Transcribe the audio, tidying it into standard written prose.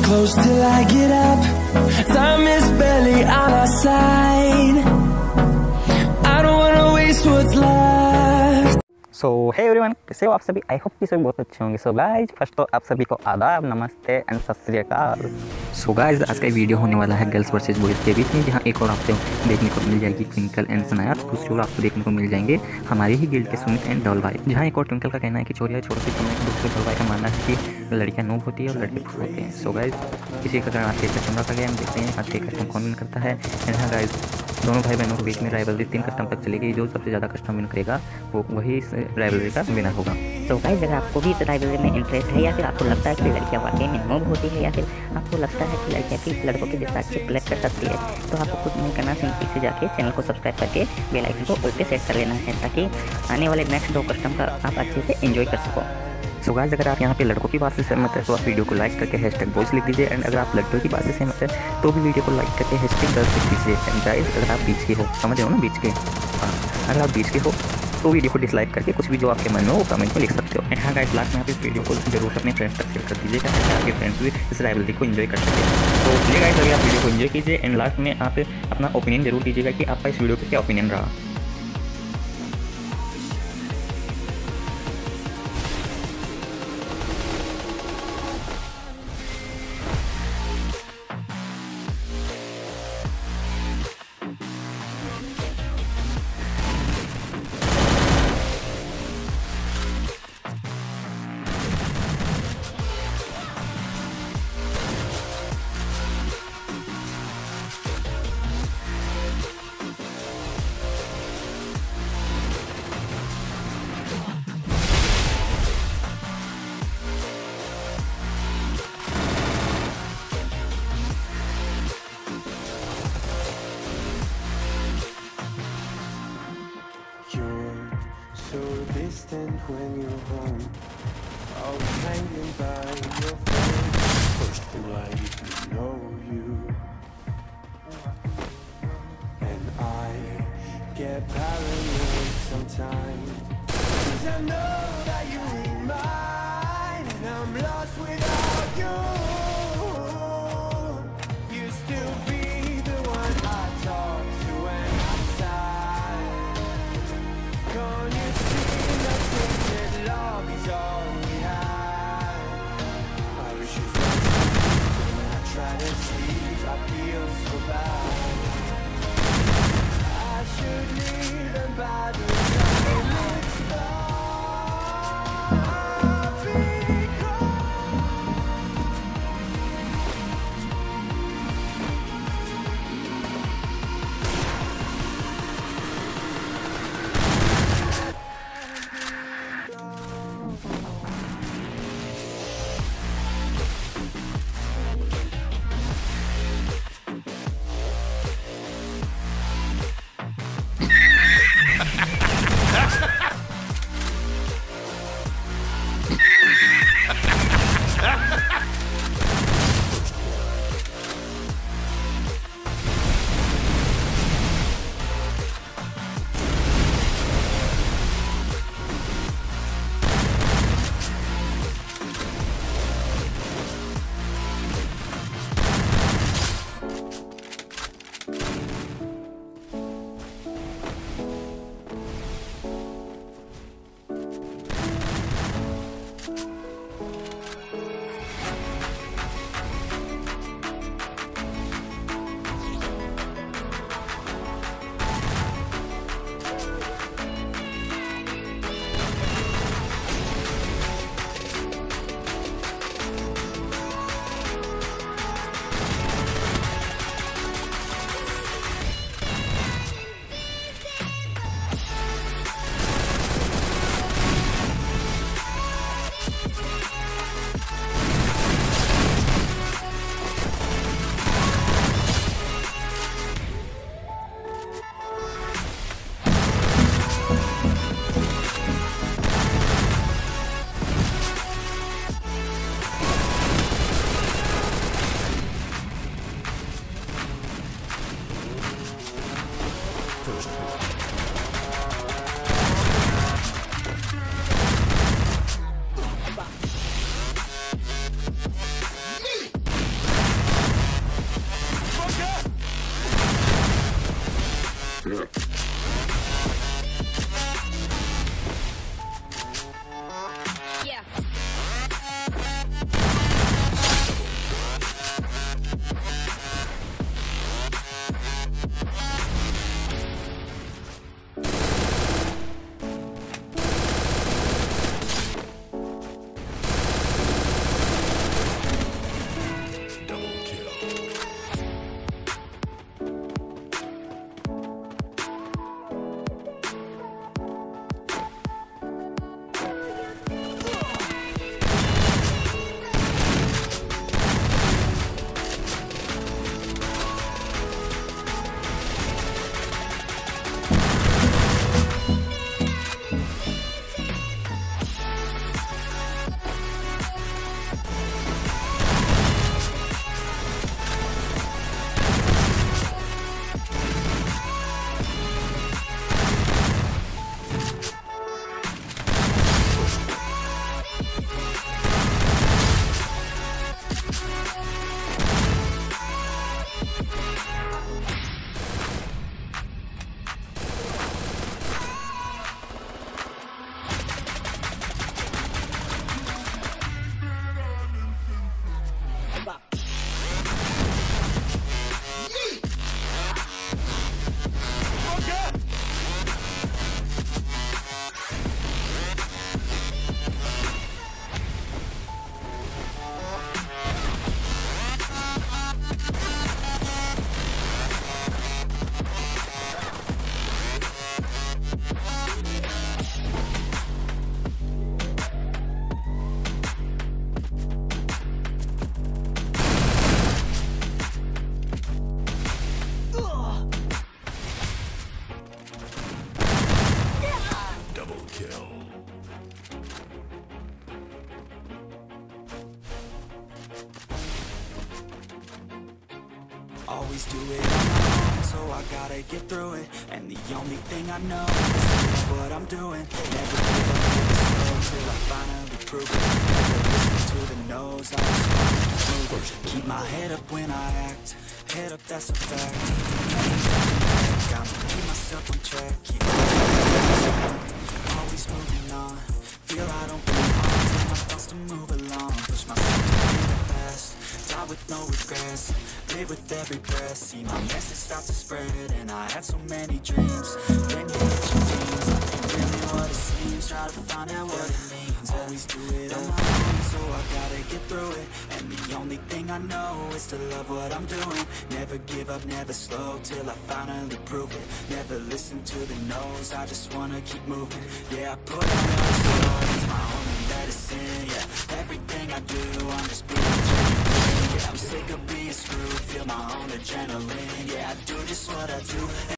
सो hey everyone, कैसे हो आप सभी? आई होप कि सभी बहुत अच्छे होंगे। सो गाइज, फर्स्ट तो आप सभी को आदाब, नमस्ते एंड सत श्री अकाल। सो गाइज, आज का वीडियो होने वाला है गर्ल्स वर्सेस बॉयज़ के बीच में, जहां एक और आपको देखने को मिल जाएगी ट्विंकल एंड सनाया, तो दूसरी ओर आपको देखने को मिल जाएंगे हमारे ही गिल्ड के सुमित एंड डॉल भाई। जहाँ एक और ट्विंकल का कहना है कि चोरिया छोड़ो सी तुम्हें, दूसरे डॉल भाई का मानना है कि लड़कियाँ नूब होती है और लड़के फूल होते हैं। सो गाइज, किसी का आज का कस्टम रखा गया, हम देखते हैं आज के कस्टम कौन विन करता है। एंड हाँ गाइज, दोनों भाई बहनों के बीच में राइवलरी 3 कस्टम तक चलेगी। जो सबसे ज़्यादा कस्टम विन करेगा वो वही इस राइवलरी का विनर होगा। तो गाइस, अगर आपको भी इस राइवलरी में इंटरेस्ट है, या फिर आपको लगता है कि लड़कियां वाकई में नूब होती है, या फिर आपको लगता है कि लड़कियां भी लड़कों के जैसा अच्छे प्ले कर सकती है, तो आपको कुछ नहीं करना, सिंपली से जाके चैनल को सब्सक्राइब करके बेल आइकन को ऑल पे सेट कर लेना है, ताकि आने वाले नेक्स्ट 2 कस्टम का आप अच्छे से एंजॉय कर सको। सो गाइस, अगर आप यहाँ पे लड़कों की बात से सहमत है तो आप वीडियो को लाइक करके हैशटैग बॉयज़ लिख दीजिए। एंड अगर आप लड़कियों की बात से सहमत है तो भी वीडियो को लाइक करके हैशटैग गर्ल्स लिख दीजिए। एंड गाइस, अगर आप बीच के हो, समझ रहे हो ना, बीच के, हाँ, अगर आप बीच के हो तो वीडियो को डिसलाइक करके कुछ भी जो आपके मन में हो वो कमेंट में लिख सकते हो। एंड हाँ गाइस, लास्ट में आप इस वीडियो को जरूर अपने फ्रेंड्स तक शेयर कर दीजिएगा, ताकि आपके फ्रेंड्स भी इस राइवलरी को एंजॉय कर सकें। तो चलिए गाइस, अगर आप वीडियो को एंजॉय कीजिए एंड लास्ट में आप अपना ओपिनियन जरूर दीजिएगा कि आपका इस वीडियो पर क्या ओपिनियन रहा। So distant when you're home, I was hanging by your phone. First do I even know you? And I get paranoid sometimes, 'cause I know that you ain't mine, and I'm lost without you. You still be the one I talk to when I'm sad. Can't you see that love is all we have? I wish you was when I try to sleep, I feel so bad. I should leave and by the time it's done, Always do it on my own, so I gotta get through it. And the only thing I know is what I'm doing. Never give up, never slow till I finally prove it. Never listen to the no's, I just wanna move it. Keep my head up when I act, head up, that's a fact. Gotta keep myself on track, keep always moving on. Feel I don't belong, tell my thoughts to move along. Push myself to be the best, die with no regrets. Live with every breath, see my message start to spread. And I had so many dreams, then you hit your dreams. Ain't really what it seems, try to find out what it means. Always do it on my own, so I gotta get through it. And the only thing I know is to love what I'm doing. Never give up, never slow, till I finally prove it. Never listen to the no's, I just wanna keep moving. Yeah, I put it on slow, it's my only medicine. Yeah, everything I do, I'm just being genuine. Yeah, I'm sick of being screwed, feel my own adrenaline. Yeah, I do just what I do.